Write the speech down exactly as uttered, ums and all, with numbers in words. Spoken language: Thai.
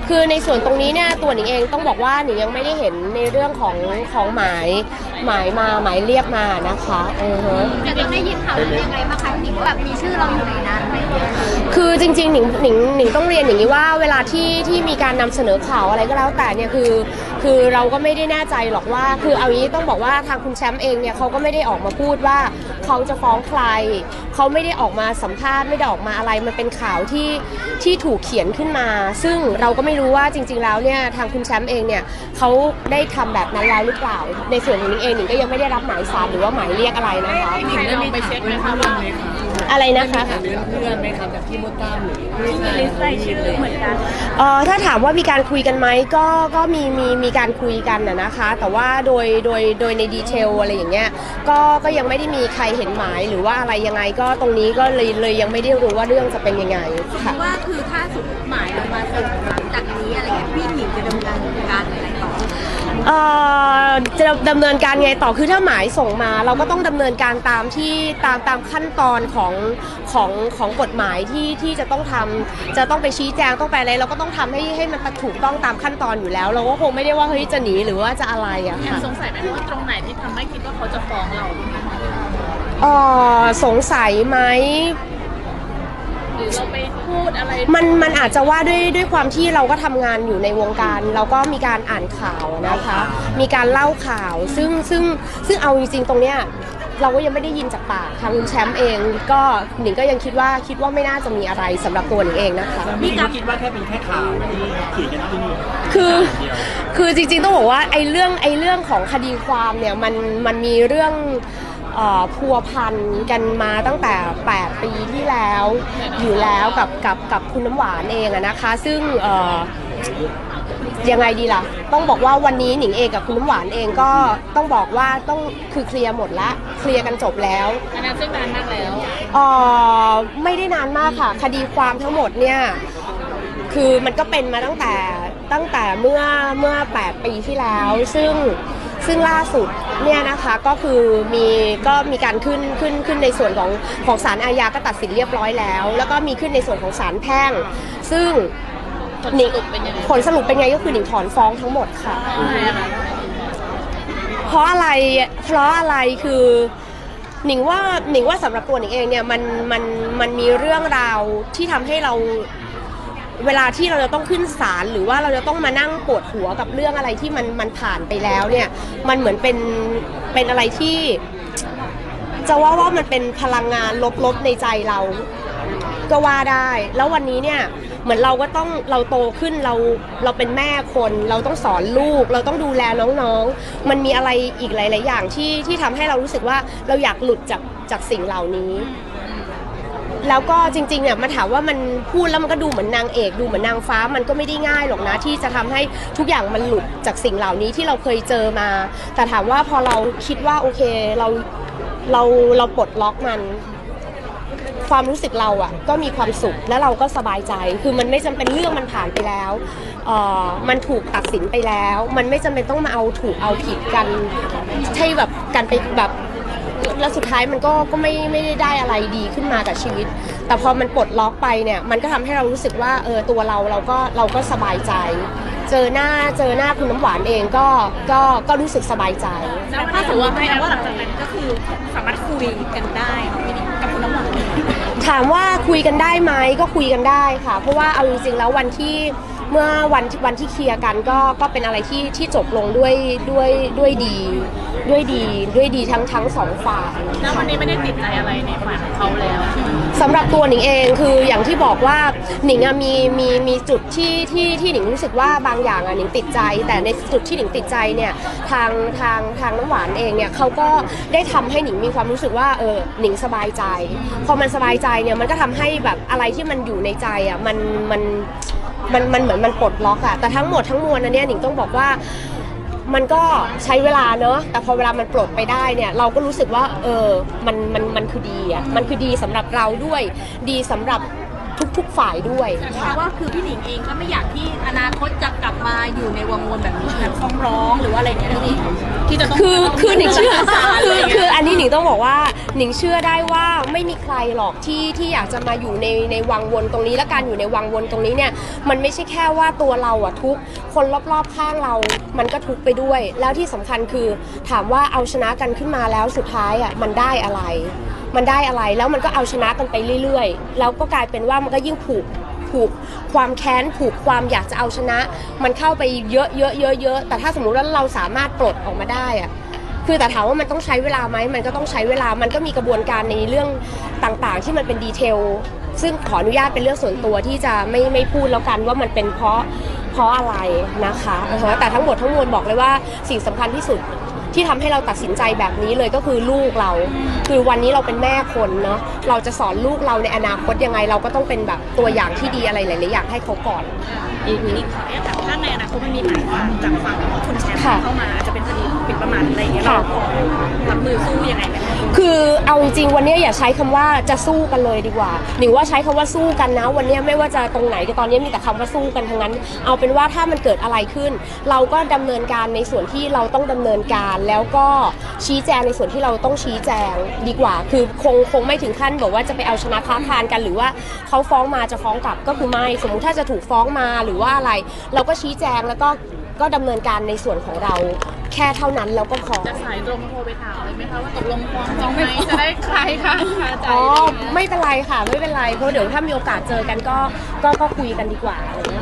คือในส่วนตรงนี้เนี่ยตัวหนิงเองต้องบอกว่าหนิงยังไม่ได้เห็นในเรื่องของของหมายหมายมาหมายเรียกมานะคะเออฮะจะได้ยินข่าวยังไงบ้างคะหนิงว่าแบบมีชื่อเราอยู่ในนั้นไหมคือจริงๆหนิงหนิงหนิงต้องเรียนอย่างนี้ว่าเวลาที่ที่มีการนำเสนอข่าวอะไรก็แล้วแต่เนี่ยคือคือเราก็ไม่ได้แน่ใจหรอกว่าคือเอางี้ต้องบอกว่าทางคุณแชมป์เองเนี่ยเขาก็ไม่ได้ออกมาพูดว่าเขาจะฟ้องใครเขาไม่ได้ออกมาสัมภาษณ์ไม่ได้ออกมาอะไรมันเป็นข่าวที่ที่ถูกเขียนขึ้นมาซึ่งเราก็ไม่รู้ว่าจริงๆแล้วเนี่ยทางคุณแชมป์เองเนี่ยเขาได้ทำแบบนั้นแล้วหรือเปล่าในส่วนของหนิงเองหนิงก็ยังไม่ได้รับหมายสารหรือว่าหมายเรียกอะไรนะคะหนิงได้มีไปเช็คไหมคะว่าอะไรนะคะเพื่อนไหมครับแบบที่มดตามหรือมีลิสต์รายชื่อเหมือนกันเอ่อถ้าถามว่ามีการคุยกันไหมก็ก็มีมีมีการคุยกันนะนะคะแต่ว่าโดยโดยโดยในดีเทลอะไรอย่างเงี้ยก็ก็ยังไม่ได้มีใครเห็นหมายหรือว่าอะไรยังไงก็ตรงนี้ก็เลยเลยยังไม่ได้รู้ว่าเรื่องจะเป็นยังไงค่ะว่าคือถ้าสุดหมายเรามาส่งหลังจากนี้อะไรเงี้ยพี่หนิงจะดำเนินการอะไรต่อเอ่อจะดำเนินการไงต่อคือถ้าหมายส่งมาเราก็ต้องดำเนินการตามที่ตามตามขั้นตอนของของของกฎหมายที่ที่จะต้องทำจะต้องไปชี้แจงต้องไปอะไรเราก็ต้องทำให้ให้มันถูกต้องตามขั้นตอนอยู่แล้วเราก็คงไม่ได้ว่าเฮ้ยจะหนีหรือว่าจะอะไรอะค่ะสงสัยไหมว่าตรงไหนที่ทำให้คิดว่าเขาจะฟ้องเราเอ่อสงสัยไหมหรือเราไปพูดอะไรมันมันอาจจะว่าด้วยด้วยความที่เราก็ทำงานอยู่ในวงการเราก็มีการอ่านข่าวนะคะมีการเล่าข่าวซึ่งซึ่งซึ่งเอาจริงๆตรงเนี้ยเราก็ยังไม่ได้ยินจากปากทางคุณแชมป์เองก็หนิงก็ยังคิดว่าคิดว่าไม่น่าจะมีอะไรสำหรับตัวหนิงเองนะคะพี่ก็คิดว่าแค่เป็นแค่ข่าวที่เขียนกันที่นี่คือคือจริงๆต้องบอกว่าไอ้เรื่องไอ้เรื่องของคดีความเนี่ยมันมันมีเรื่องพัวพันกันมาตั้งแต่แปดปีที่แล้วอยู่แล้วกับกับกับคุณน้ำหวานเองอะนะคะซึ่งยังไงดีล่ะต้องบอกว่าวันนี้หนิงเองกับคุณน้ำหวานเองก็ต้องบอกว่าต้องคือเคลียร์หมดละเคลียร์กันจบแล้วอันนั้นซึ่งนานมากแล้วอ๋อไม่ได้นานมากค่ะคดีความทั้งหมดเนี่ยคือมันก็เป็นมาตั้งแต่ตั้งแต่เมื่อเมื่อแปดปีที่แล้วซึ่งซึ่งล่าสุดเนี่ยนะคะก็คือมีก็มีการขึ้นขึ้นขึ้นในส่วนของของศาลอาญาก็ตัดสินเรียบร้อยแล้วแล้วก็มีขึ้นในส่วนของศาลแพ่งซึ่งหนิงผลสรุปเป็นไงก็คือหนิงถอนฟ้องทั้งหมดค่ะเพราะอะไรเพราะอะไรคือหนิงว่าหนิงว่าสำหรับตัวหนิงเองเนี่ยมันมันมันมีเรื่องราวที่ทำให้เราเวลาที่เราจะต้องขึ้นศาลหรือว่าเราจะต้องมานั่งปวดหัวกับเรื่องอะไรที่มันมันผ่านไปแล้วเนี่ยมันเหมือนเป็นเป็นอะไรที่จะว่าว่ามันเป็นพลังงานลบๆในใจเราก็ว่าได้แล้ววันนี้เนี่ยเหมือนเราก็ต้องเราโตขึ้นเราเราเป็นแม่คนเราต้องสอนลูกเราต้องดูแลน้องๆมันมีอะไรอีกหลายๆอย่างที่ที่ทำให้เรารู้สึกว่าเราอยากหลุดจากจากสิ่งเหล่านี้แล้วก็จริงๆเนี่ยมาถามว่ามันพูดแล้วมันก็ดูเหมือนนางเอกดูเหมือนนางฟ้ามันก็ไม่ได้ง่ายหรอกนะที่จะทำให้ทุกอย่างมันหลุดจากสิ่งเหล่านี้ที่เราเคยเจอมาแต่ถามว่าพอเราคิดว่าโอเคเราเราเราปลดล็อกมันความรู้สึกเราอ่ะก็มีความสุขและเราก็สบายใจคือมันไม่จำเป็นเรื่องมันผ่านไปแล้วเอ่อมันถูกตัดสินไปแล้วมันไม่จำเป็นต้องมาเอาถูกเอาผิดกันให้แบบกันไปแบบแล้วสุดท้ายมันก็ก็ไม่ไม่ได้ได้อะไรดีขึ้นมากับชีวิตแต่พอมันปลดล็อกไปเนี่ยมันก็ทำให้เรารู้สึกว่าเออตัวเราเราก็เราก็สบายใจเจอหน้าเจอหน้าคุณน้ำหวานเองก็ก็ก็รู้สึกสบายใจแล้วถ้าถือว่าไม่นะว่าหลังจากนั้นก็คือสามารถคุยกันได้กับคุณน้ำหวานถามว่าคุยกันได้ไหมก็คุยกันได้ค่ะเพราะว่าเอาจริงๆแล้ววันที่เมื่อวันวันที่เคลียร์กันก็ก็เป็นอะไรที่ที่จบลงด้วยด้วยด้วยดีด้วยดีด้วยดีทั้งทั้งสองฝ่ายแล้ววันนี้ไม่ได้ติดใจอะไรในฝ่ายของเขาแล้วสำหรับตัวหนิงเองคืออย่างที่บอกว่าหนิงมีมีมีจุดที่ที่ที่หนิงรู้สึกว่าบางอย่างอ่ะหนิงติดใจแต่ในจุดที่หนิงติดใจเนี่ยทางทางทางน้ำหวานเองเนี่ยเขาก็ได้ทำให้หนิงมีความรู้สึกว่าเออหนิงสบายใจพอมันสบายใจเนี่ยมันก็ทำให้แบบอะไรที่มันอยู่ในใจอ่ะมันมันมันมันเหมือนมันปลดล็อกอะแต่ทั้งหมดทั้งมวลอันนี้หนิงต้องบอกว่ามันก็ใช้เวลาเนอะแต่พอเวลามันปลดไปได้เนี่ยเราก็รู้สึกว่าเออมันมันมันคือดีอะมันคือดีสำหรับเราด้วยดีสำหรับทุกๆฝ่ายด้วยเพราะว่าคือพี่หนิงเองก็ไม่อยากที่อนานาคตจะกลับมาอยู่ในวงวนแบบนี้แบบฟ้องร้องหรือว่าอะไรเนี่ยนี่ที่จะต้องคือคือหนิงเชื่อศาลคืออะไรคือเงี้ยอันนี้หนิงต้องบอกว่าหนิงเชื่อได้ว่าไม่มีใครหรอกที่ที่อยากจะมาอยู่ในในวังวนตรงนี้และการอยู่ในวังวนตรงนี้เนี่ยมันไม่ใช่แค่ว่าตัวเราอะทุกข์คนรอบๆข้างเรามันก็ทุกข์ไปด้วย แล้วที่สำคัญคือถามว่าเอาชนะกันขึ้นมาแล้วสุดท้ายอะมันได้อะไร มันได้อะไรแล้วมันก็เอาชนะกันไปเรื่อยๆแล้วก็กลายเป็นว่ามันก็ยิ่งผูกผูกความแค้นผูกความอยากจะเอาชนะ มันเข้าไปเยอะเยอะเยอะเยอะแต่ถ้าสมมุติว่าเราสามารถปลดออกมาได้อะคือแต่ถามว่ามันต้องใช้เวลาไหมมันก็ต้องใช้เวลามันก็มีกระบวนการในเรื่องต่างๆ ที่มันเป็นดีเทลซึ่งขออนุญาตเป็นเรื่องส่วนตัวที่จะไม่ไม่พูดแล้วกันว่ามันเป็นเพราะเพราะอะไรนะคะอือฮะแต่ทั้งหมดทั้งมวลบอกเลยว่าสิ่งสำคัญที่สุดที่ทำให้เราตัดสินใจแบบนี้เลยก็คือลูกเราคือวันนี้เราเป็นแม่คนเนาะเราจะสอนลูกเราในอนาคตยังไงเราก็ต้องเป็นแบบตัวอย่างที่ดีอะไรหลายๆอย่างให้เขาก่อนอีกนิดขอแอบถามถ้าในอนาคตมันมีหมายความจากฝั่งคุณแชมป์ค่ะเข้ามาอาจจะเป็นคดีหมิ่นประมาทอะไรอย่างเงี้ยเราค่ะพอรับมือสู้ยังไงไหมคะคือเอาจริงๆวันนี้อย่าใช้คำว่าจะสู้กันเลยดีกว่าหนิงว่าใช้คำว่าสู้กันนะวันนี้ไม่ว่าจะตรงไหนก็ตอนนี้มีแต่คำว่าสู้กันทั้งนั้นเอาเป็นว่าถ้ามันเกิดอะไรขึ้น เราก็ดำเนินการในส่วนที่เราต้องดำเนินการแล้วก็ชี้แจงในส่วนที่เราต้องชี้แจงดีกว่า คือคงคงไม่ถึงขั้นบอกว่าจะไปเอาชนะค้าคานกันหรือว่าเขาฟ้องมาจะฟ้องกลับก็คือไม่สมมุติถ้าจะถูกฟ้องมาหรือว่าอะไร เราก็ชี้แจงแล้วก็ก็ดำเนินการในส่วนของเราแค่เท่านั้นแล้วก็พอจะสายตรงโทรไปถามเลยไหมคะว่าตกลงฟ้องจองไหมจะได้ใครค่ะคาใจอ๋ออะไรอย่างเงี้ยไม่เป็นไรค่ะไม่เป็นไรเพราะเดี๋ยวถ้ามีโอกาสเจอกันก็ก็ก็คุยกันดีกว่าอะไรอย่างเงี้ย